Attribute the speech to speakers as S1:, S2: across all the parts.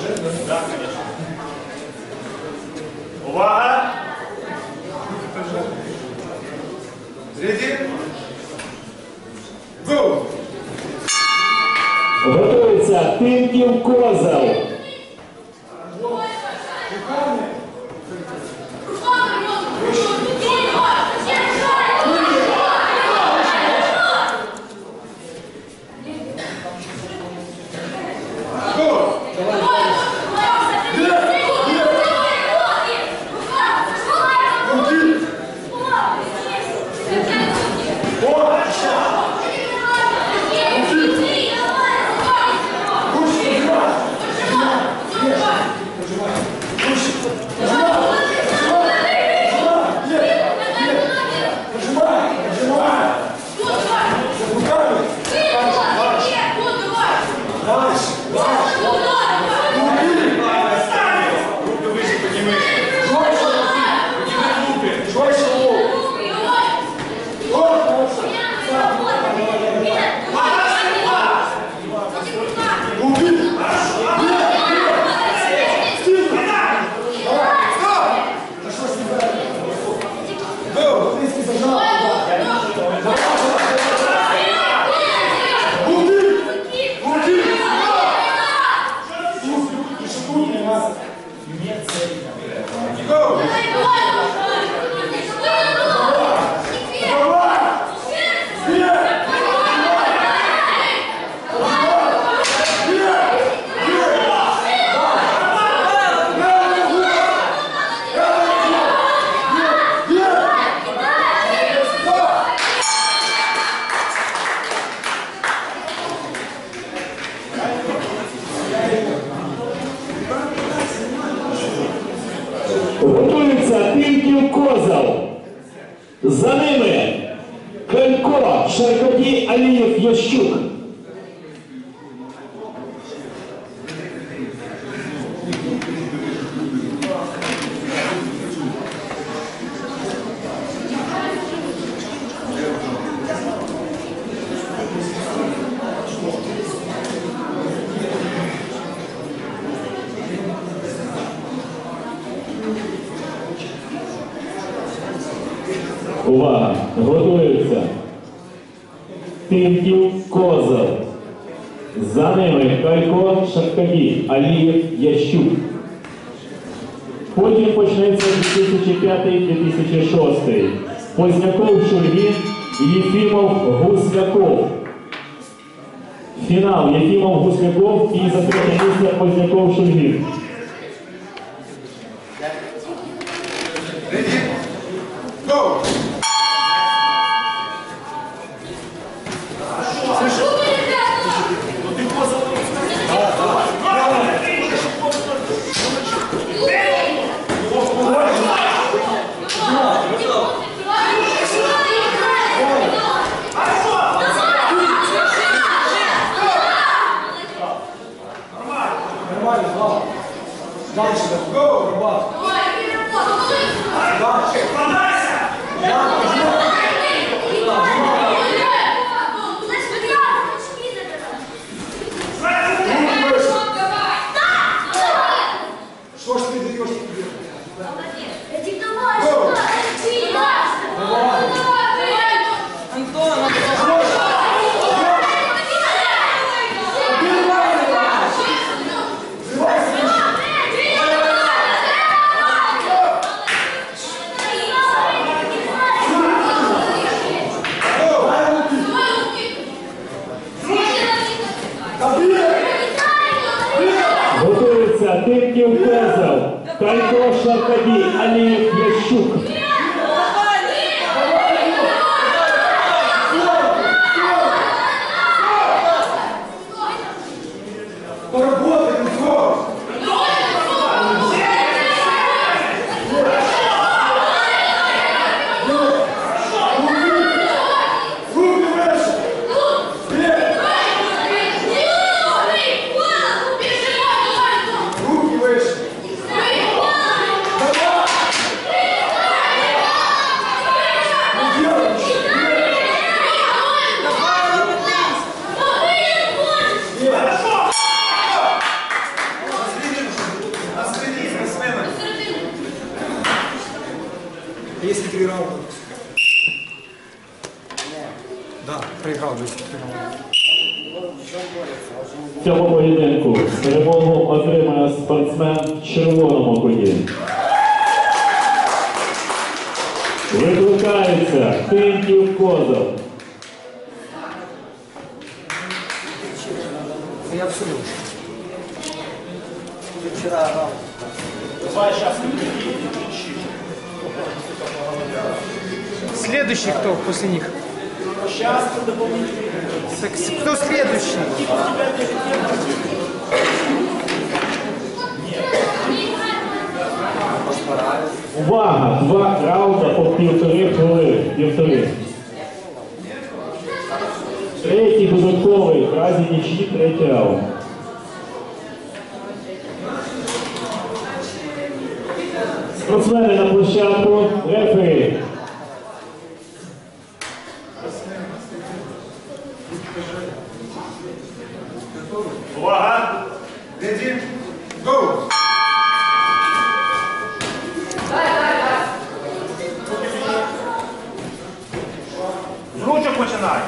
S1: Да, конечно. Увага!
S2: Ready? Go!
S3: Готується Тимків козел. Готується Тимків козел. За ними Калько, Шаркоді, Алієв, Ящук. Увага! Готуються Тимків козел. За ними Калько, Шаркоді, Алієв, Ящук. Потім почнеться 2005-2006. Позняков, Шульгін, Єфімов, Гусляков. Фінал Єфімов, Гусляков і за третє місце Позняков, Шульгін.
S2: Ready? Go! Дальше, go, рыбак. Дальше. Что ж ты даешь тебе?
S3: Готується Тимків козел. Калько, Шаркоді, Алієв, Ящук.
S2: Поработаем, go! Руки выше! Вперед! Руки выше! Давай! 3 раунда. Да, проиграл.
S3: В цьому поєдинку перемогу отримає спортсмен в червоному куті. Викликається KUNG-фу.
S2: Я абсолютно.
S1: Вчера раунд. Давай сейчас
S2: Следующий кто после них?
S1: Сейчас дополнительный.
S2: Так, кто следующий?
S3: Увага! 2 раунди по 1,5 хвилини. 1,5. Третій додатковий, в разі нічні, 3-й раунд. Спортсмени на площадку, рефері.
S1: Увага!
S2: Ready? Go!
S1: З ручок починай.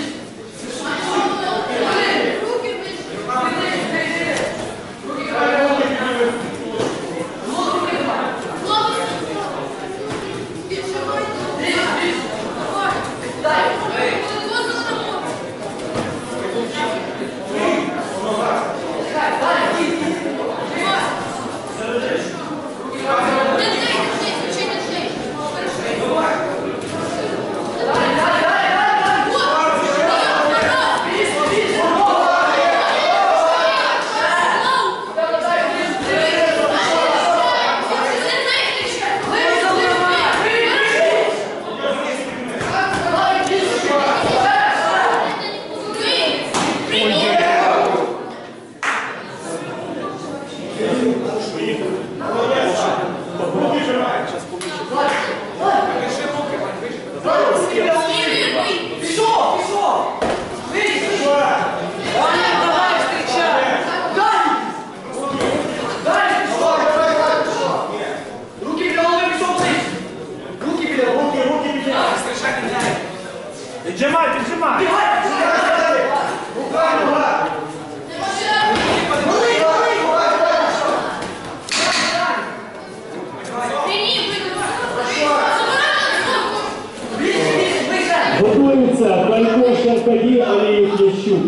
S1: Піджимай, піджимай!
S3: Готується Кунг-фу Санда.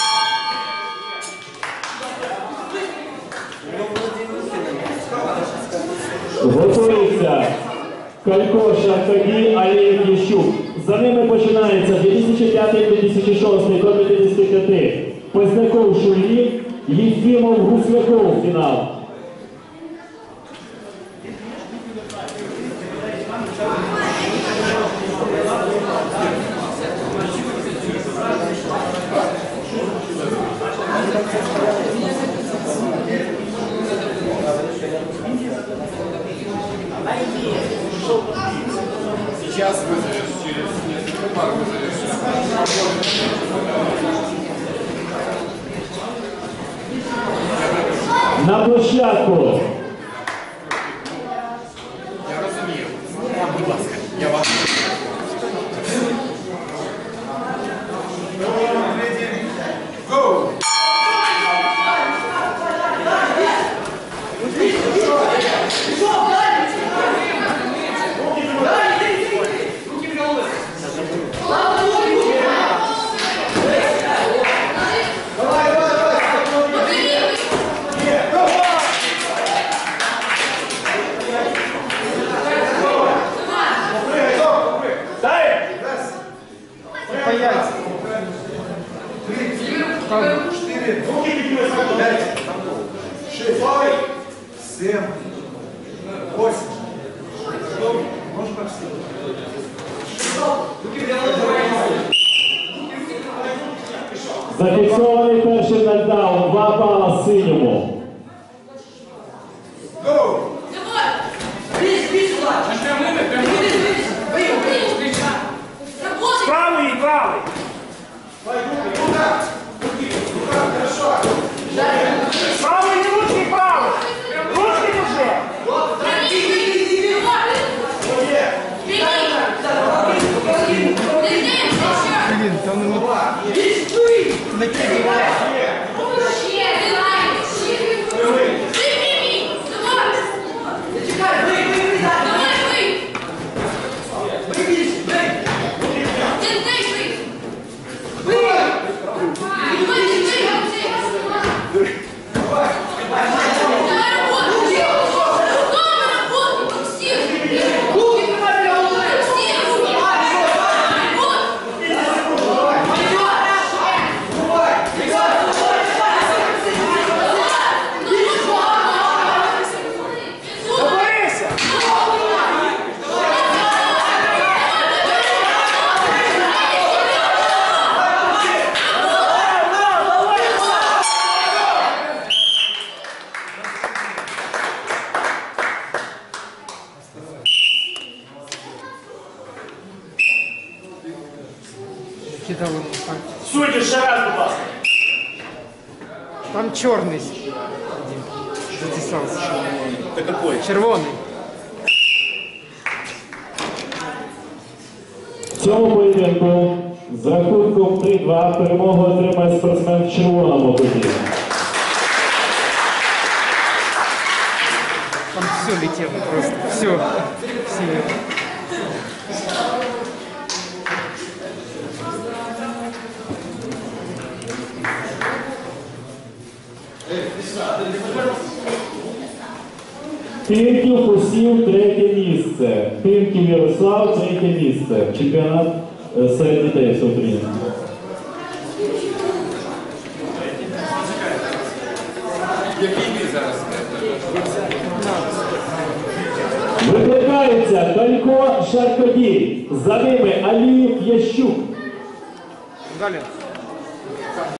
S3: Готується Кунг-фу Санда. За ними починається 2005-2006 до 55. Позняков Шулі, Єфімов Гусляков фінал.
S4: Сейчас вызовешь, через несколько пар вызовешь.
S3: На площадку.
S4: Я розумію. Будь ласка, я вас.
S2: Go!
S3: Зафіксований перший нокдаун, 2 бала синьому.
S1: Правий і правий! Правий і ручки, правий! Ручки вже!
S2: кидал ему. Там,
S1: Судді, ще раз, будь ласка.
S2: там черный затесался.
S1: Це какой?
S2: Червоный.
S3: В цьому поєдинку з рахунком 3-2 перемогу отримає спортсмен в червоному куті.
S2: Там все летело просто. Все. Все.
S3: Тимків посів третє місце. Тимків Ярослав третє місце. Чемпіонат серед дітей всеукраїнський.
S4: Який бій зараз?
S3: Викликається Далько Шаркодій. За ними Аліїв Ящук.
S2: Далее.